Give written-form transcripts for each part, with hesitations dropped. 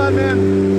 on, man.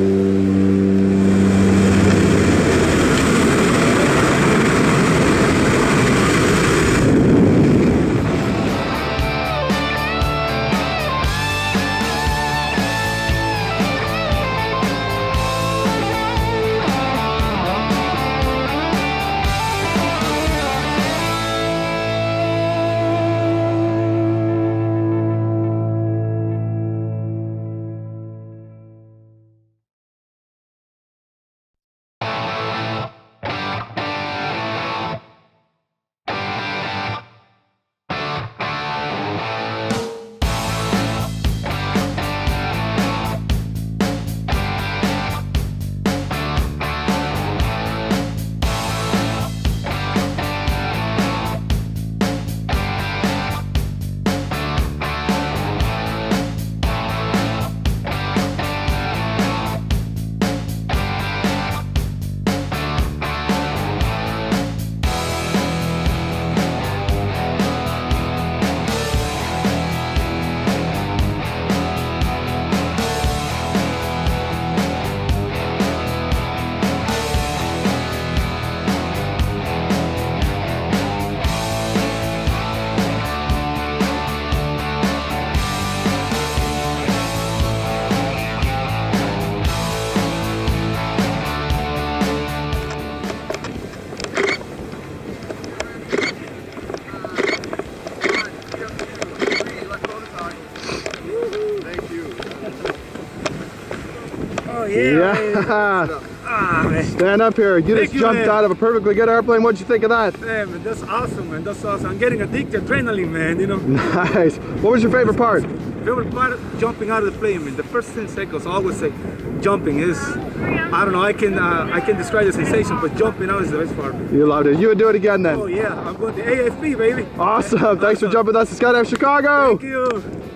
Yeah. Stand up here. You just jumped out of a perfectly good airplane. What'd you think of that? Man, that's awesome, man. That's awesome. I'm getting addicted to adrenaline, man, you know. Nice. What was your favorite part? Favorite part? Jumping out of the plane, man. The first 10 seconds, I always say, jumping is, I don't know, I can describe the sensation, but jumping out is the best part. You loved it. You would do it again then? Oh yeah, I'm going to AFP, baby. Awesome. Thanks for jumping with us to Skydive Chicago. Thank you.